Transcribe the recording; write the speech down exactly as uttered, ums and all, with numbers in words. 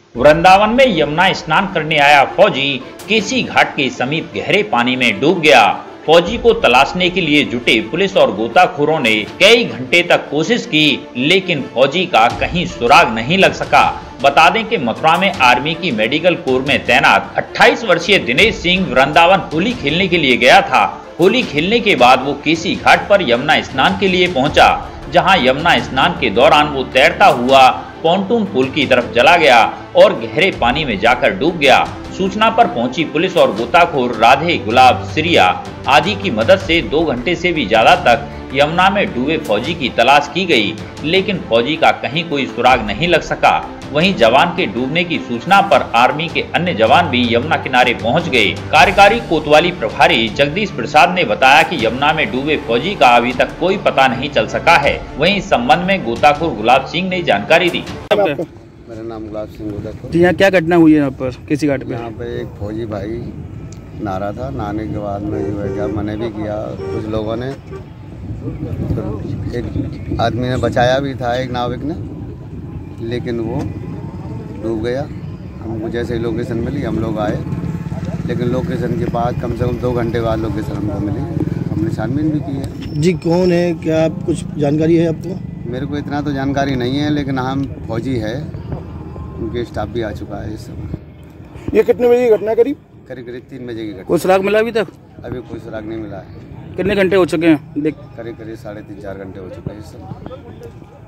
वृंदावन में यमुना स्नान करने आया फौजी केसी घाट के समीप गहरे पानी में डूब गया। फौजी को तलाशने के लिए जुटे पुलिस और गोताखोरों ने कई घंटे तक कोशिश की, लेकिन फौजी का कहीं सुराग नहीं लग सका। बता दें कि मथुरा में आर्मी की मेडिकल कोर में तैनात अट्ठाईस वर्षीय दिनेश सिंह वृंदावन होली खेलने के लिए गया था। होली खेलने के बाद वो केसी घाट पर यमुना स्नान के लिए पहुंचा, जहां यमुना स्नान के दौरान वो तैरता हुआ पॉन्टून पुल की तरफ चला गया और गहरे पानी में जाकर डूब गया। सूचना पर पहुंची पुलिस और गोताखोर राधे, गुलाब, सिरिया आदि की मदद से दो घंटे से भी ज्यादा तक यमुना में डूबे फौजी की तलाश की गई, लेकिन फौजी का कहीं कोई सुराग नहीं लग सका। वहीं जवान के डूबने की सूचना पर आर्मी के अन्य जवान भी यमुना किनारे पहुंच गए। कार्यकारी कोतवाली प्रभारी जगदीश प्रसाद ने बताया कि यमुना में डूबे फौजी का अभी तक कोई पता नहीं चल सका है। वहीं इस संबंध में गोताखोर गुलाब सिंह ने जानकारी दी। मेरा नाम गुलाब सिंह गोताखोर। यहाँ क्या घटना हुई है यहाँ पर केसी घाट पे? यहाँ पे एक फौजी भाई नहा रहा था, नहाने के बाद में जो है क्या मना भी किया कुछ लोगों ने, तो एक आदमी ने बचाया भी था, एक नाविक ने, लेकिन वो डूब गया। हमको जैसे ही लोकेशन मिली हम लोग आए, लेकिन लोकेशन के बाद कम से कम दो घंटे बाद लोकेशन हमको मिली, हमने छानबीन भी की है। जी कौन है, क्या आप कुछ जानकारी है आपको? मेरे को इतना तो जानकारी नहीं है, लेकिन हम फौजी है, उनके स्टाफ भी आ चुका है इस समय। ये कितने बजे की घटना करीब? करीब करीब तीन बजे की घटना। कोई सुराग मिला अभी तक? अभी कोई सुराग नहीं मिला है। कितने घंटे हो चुके हैं? देख करीब करीब साढ़े तीन चार घंटे हो चुके हैं इस समय।